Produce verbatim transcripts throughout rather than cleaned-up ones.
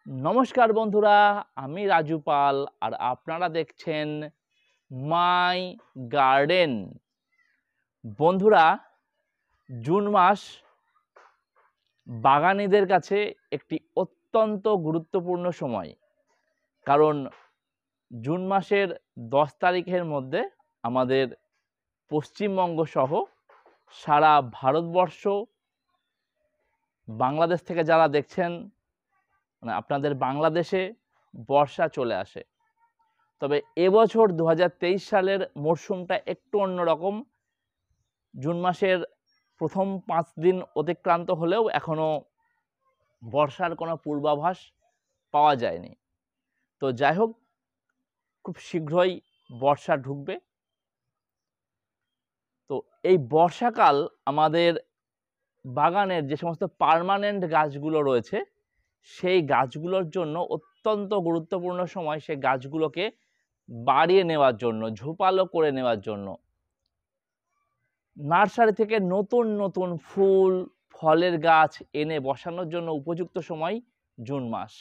নমস্কার বন্ধুরা, আমি রাজু পাল আর আপনারা দেখছেন মাই গার্ডেন। বন্ধুরা, জুন মাস বাগানীদের কাছে একটি অত্যন্ত গুরুত্বপূর্ণ সময়। কারণ জুন মাসের দশ তারিখের মধ্যে আমাদের পশ্চিমবঙ্গ সহ সারা ভারতবর্ষ, বাংলাদেশ থেকে যারা দেখছেন, মানে আপনাদের বাংলাদেশে বর্ষা চলে আসে। তবে এবছর দু হাজার তেইশ সালের মরশুমটা একটু অন্যরকম। জুন মাসের প্রথম পাঁচ দিন অতিক্রান্ত হলেও এখনো বর্ষার কোনো পূর্বাভাস পাওয়া যায়নি। তো যাই হোক, খুব শীঘ্রই বর্ষা ঢুকবে। তো এই বর্ষাকাল আমাদের বাগানের যে সমস্ত পার্মানেন্ট গাছগুলো রয়েছে সেই গাছগুলোর জন্য অত্যন্ত গুরুত্বপূর্ণ সময়। সেই গাছগুলোকে বাড়িয়ে নেওয়ার জন্য, ঝোপালো করে নেওয়ার জন্য, নার্সারি থেকে নতুন নতুন ফুল ফলের গাছ এনে বসানোর জন্য উপযুক্ত সময় জুন মাস।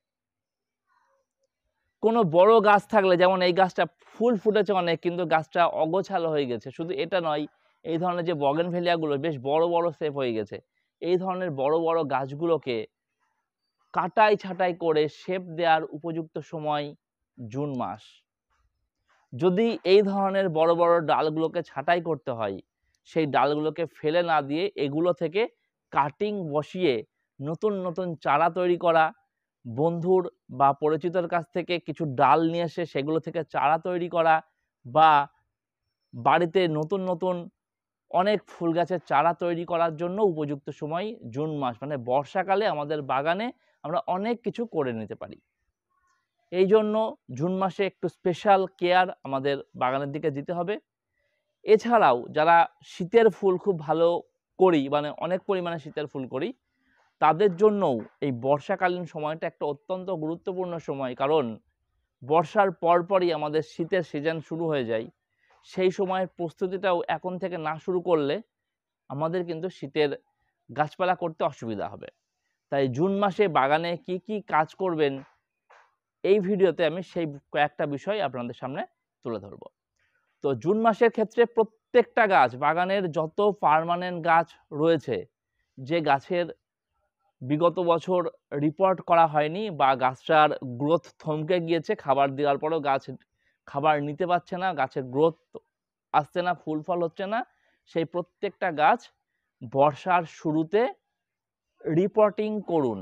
কোনো বড় গাছ থাকলে, যেমন এই গাছটা ফুল ফুটেছে অনেক কিন্তু গাছটা অগোছালো হয়ে গেছে, শুধু এটা নয়, এই ধরনের যে বগেনভেলিয়াগুলো বেশ বড় বড় শেপ হয়ে গেছে, এই ধরনের বড় বড় গাছগুলোকে কাটাই ছাঁটাই করে শেপ দেওয়ার উপযুক্ত সময় জুন মাস। যদি এই ধরনের বড় বড় ডালগুলোকে ছাঁটাই করতে হয়, সেই ডালগুলোকে ফেলে না দিয়ে এগুলো থেকে কাটিং বসিয়ে নতুন নতুন চারা তৈরি করা, বন্ধুর বা পরিচিতর কাছ থেকে কিছু ডাল নিয়ে এসে সেগুলো থেকে চারা তৈরি করা, বা বাড়িতে নতুন নতুন অনেক ফুল গাছের চারা তৈরি করার জন্য উপযুক্ত সময় জুন মাস। মানে বর্ষাকালে আমাদের বাগানে আমরা অনেক কিছু করে নিতে পারি। এই জন্য জুন মাসে একটু স্পেশাল কেয়ার আমাদের বাগানের দিকে দিতে হবে। এছাড়াও যারা শীতের ফুল খুব ভালো করি, মানে অনেক পরিমাণে শীতের ফুল করি, তাদের জন্যও এই বর্ষাকালীন সময়টা একটা অত্যন্ত গুরুত্বপূর্ণ সময়। কারণ বর্ষার পরপরই আমাদের শীতের সিজন শুরু হয়ে যায়। সেই সময়ের প্রস্তুতিটাও এখন থেকে না শুরু করলে আমাদের কিন্তু শীতের গাছপালা করতে অসুবিধা হবে। তাই জুন মাসে বাগানে কি কি কাজ করবেন, এই ভিডিওতে আমি সেই কয়েকটা বিষয় আপনাদের সামনে তুলে ধরব। তো জুন মাসের ক্ষেত্রে প্রত্যেকটা গাছ, বাগানের যত পার্মানেন্ট গাছ রয়েছে, যে গাছের বিগত বছর রিপোর্ট করা হয়নি বা গাছটার গ্রোথ থমকে গিয়েছে, খাবার দেওয়ার পরেও গাছ খাবার নিতে পারছে না, গাছের গ্রোথ আসছে না, ফুল ফল হচ্ছে না, সেই প্রত্যেকটা গাছ বর্ষার শুরুতে রিপোর্টিং করুন।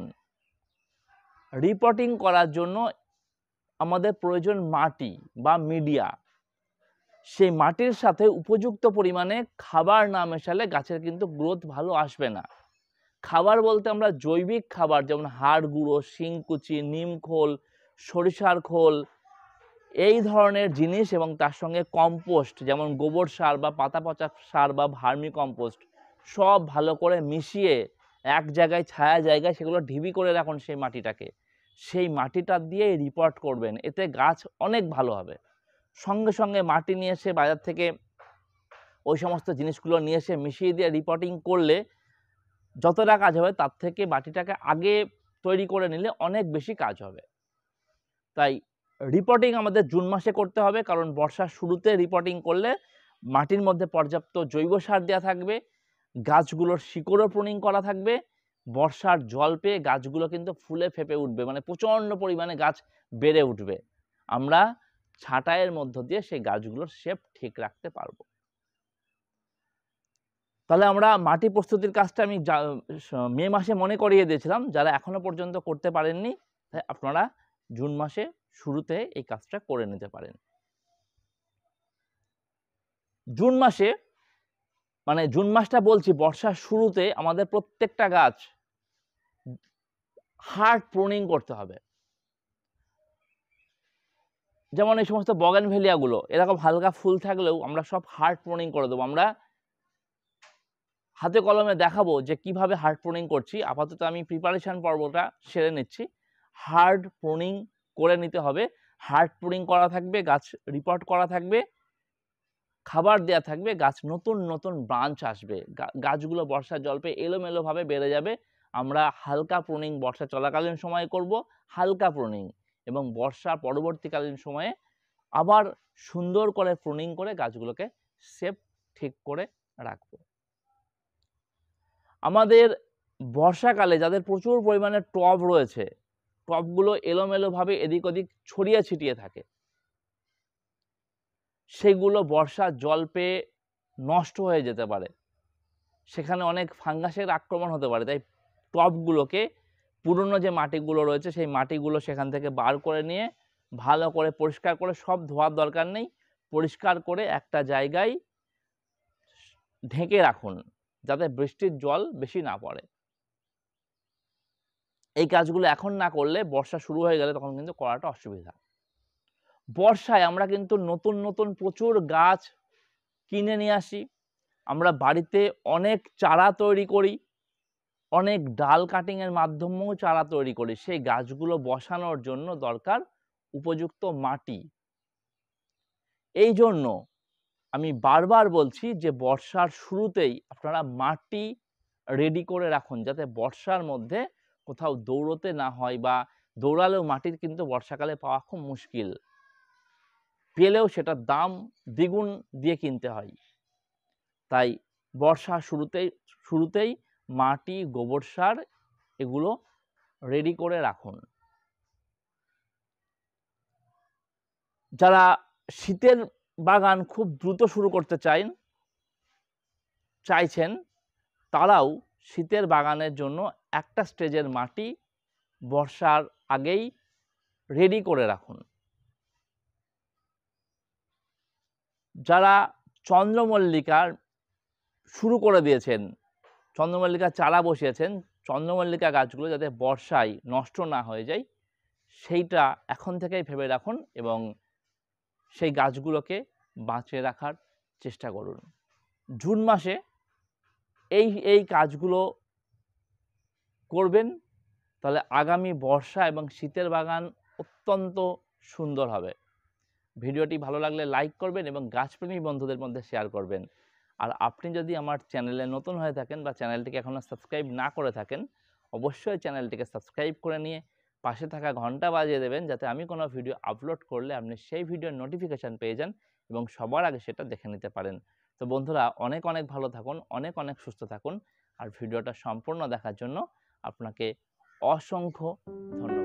রিপোর্টিং করার জন্য আমাদের প্রয়োজন মাটি বা মিডিয়া। সেই মাটির সাথে উপযুক্ত পরিমাণে খাবার না মেশালে গাছের কিন্তু গ্রোথ ভালো আসবে না। খাবার বলতে আমরা জৈবিক খাবার, যেমন হাড় গুঁড়ো, শিংকুচি, নিম খোল, সরিষার খোল, এই ধরনের জিনিস, এবং তার সঙ্গে কম্পোস্ট যেমন গোবর সার বা পাতা পচা সার বা ভার্মি কম্পোস্ট, সব ভালো করে মিশিয়ে এক জায়গায় ছায়া জায়গায় সেগুলো ঢিবি করে রাখুন। সেই মাটিটাকে, সেই মাটিটা দিয়ে রিপোর্ট করবেন, এতে গাছ অনেক ভালো হবে। সঙ্গে সঙ্গে মাটি নিয়ে এসে বাজার থেকে ওই সমস্ত জিনিসগুলো নিয়ে এসে মিশিয়ে দিয়ে রিপোর্টিং করলে যতটা কাজ হবে তার থেকে মাটিটাকে আগে তৈরি করে নিলে অনেক বেশি কাজ হবে। তাই রিপোর্টিং আমাদের জুন মাসে করতে হবে, কারণ বর্ষার শুরুতে রিপোর্টিং করলে মাটির মধ্যে পর্যাপ্ত জৈব সার দেওয়া থাকবে, গাছগুলোর শিকড়ও প্রুনিং করা থাকবে, বর্ষার জল পেয়ে গাছগুলো কিন্তু ফুলে ফেপে উঠবে, মানে প্রচণ্ড পরিমাণে গাছ বেড়ে উঠবে। আমরা ছাঁটাইয়ের মধ্য দিয়ে সেই গাছগুলোর শেপ ঠিক রাখতে পারবো। তাহলে আমরা মাটি প্রস্তুতির কাজটা আমি মে মাসে মনে করিয়ে দিয়েছিলাম, যারা এখনো পর্যন্ত করতে পারেননি আপনারা জুন মাসে শুরুতে এই কাজটা করে নিতে পারেন। জুন মাসে, মানে জুন মাসটা বলছি বর্ষার শুরুতে আমাদের প্রত্যেকটা গাছ হার্ড প্রুনিং করতে হবে। যেমন এই সমস্ত বগেনভেলিয়াগুলো এরকম হালকা ফুল থাকলেও আমরা সব হার্ড প্রুনিং করে দেবো। আমরা হাতে কলমে দেখাবো যে কিভাবে হার্ড প্রুনিং করছি। আপাতত আমি প্রিপারেশন পর্বটা সেরে নিচ্ছি। হার্ড প্রুনিং করে নিতে হবে। হার্ড প্রুনিং করা থাকবে, গাছ রিপোর্ট করা থাকবে, খাবার দেয়া থাকবে, গাছ নতুন নতুন ব্রাঞ্চ আসবে, গাছগুলো বর্ষার জল পেয়ে এলোমেলোভাবে বেড়ে যাবে, আমরা হালকা প্রুনিং বর্ষা চলাকালীন সময়ে করব, হালকা প্রুনিং, এবং বর্ষা পরবর্তীকালীন সময়ে আবার সুন্দর করে প্রুনিং করে গাছগুলোকে শেপ ঠিক করে রাখবো। আমাদের বর্ষাকালে যাদের প্রচুর পরিমাণে টব রয়েছে, টবগুলো এলোমেলোভাবে এদিক ওদিক ছড়িয়ে ছিটিয়ে থাকে, সেগুলো বর্ষার জল পেয়ে নষ্ট হয়ে যেতে পারে, সেখানে অনেক ফাঙ্গাসের আক্রমণ হতে পারে। তাই টবগুলোকে, পুরনো যে মাটিগুলো রয়েছে সেই মাটিগুলো সেখান থেকে বার করে নিয়ে ভালো করে পরিষ্কার করে, সব ধোয়ার দরকার নেই, পরিষ্কার করে একটা জায়গায় ঢেকে রাখুন যাতে বৃষ্টির জল বেশি না পড়ে। এই কাজগুলো এখন না করলে বর্ষা শুরু হয়ে গেলে তখন কিন্তু করাটা অসুবিধা। বর্ষায় আমরা কিন্তু নতুন নতুন প্রচুর গাছ কিনে নিয়ে আসি, আমরা বাড়িতে অনেক চারা তৈরি করি, অনেক ডাল কাটিং এর মাধ্যমেও চারা তৈরি করি। সেই গাছগুলো বসানোর জন্য দরকার উপযুক্ত মাটি। এই জন্য আমি বারবার বলছি যে বর্ষার শুরুতেই আপনারা মাটি রেডি করে রাখুন, যাতে বর্ষার মধ্যে কোথাও দৌড়তে না হয়, বা দৌড়ালেও মাটির কিন্তু বর্ষাকালে পাওয়া খুব মুশকিল, পেলেও সেটার দাম দ্বিগুণ দিয়ে কিনতে হয়। তাই বর্ষার শুরুতেই শুরুতেই মাটি, গোবর সার এগুলো রেডি করে রাখুন। যারা শীতের বাগান খুব দ্রুত শুরু করতে চান চাইছেন তারাও শীতের বাগানের জন্য একটা স্টেজের মাটি বর্ষার আগেই রেডি করে রাখুন। যারা চন্দ্রমল্লিকার শুরু করে দিয়েছেন, চন্দ্রমল্লিকার চারা বসিয়েছেন, চন্দ্রমল্লিকা গাছগুলো যাতে বর্ষায় নষ্ট না হয়ে যায় সেইটা এখন থেকেই ভেবে রাখুন এবং সেই গাছগুলোকে বাঁচিয়ে রাখার চেষ্টা করুন। জুন মাসে এই এই কাজগুলো করবেন, তাহলে আগামী বর্ষা এবং শীতের বাগান অত্যন্ত সুন্দর হবে। ভিডিওটি ভালো লাগলে লাইক করবেন এবং গাছপ্রেমী বন্ধুদের মধ্যে শেয়ার করবেন। আর আপনি যদি আমার চ্যানেলে নতুন হয়ে থাকেন বা চ্যানেলটিকে এখনও সাবস্ক্রাইব না করে থাকেন, অবশ্যই চ্যানেলটিকে সাবস্ক্রাইব করে নিয়ে পাশে থাকা ঘন্টা বাজিয়ে দেবেন, যাতে আমি কোনো ভিডিও আপলোড করলে আপনি সেই ভিডিওর নোটিফিকেশান পেয়ে যান এবং সবার আগে সেটা দেখে নিতে পারেন। তো বন্ধুরা, অনেক অনেক ভালো থাকুন, অনেক অনেক সুস্থ থাকুন, আর ভিডিওটা সম্পূর্ণ দেখার জন্য আপনাকে অসংখ্য ধন্যবাদ।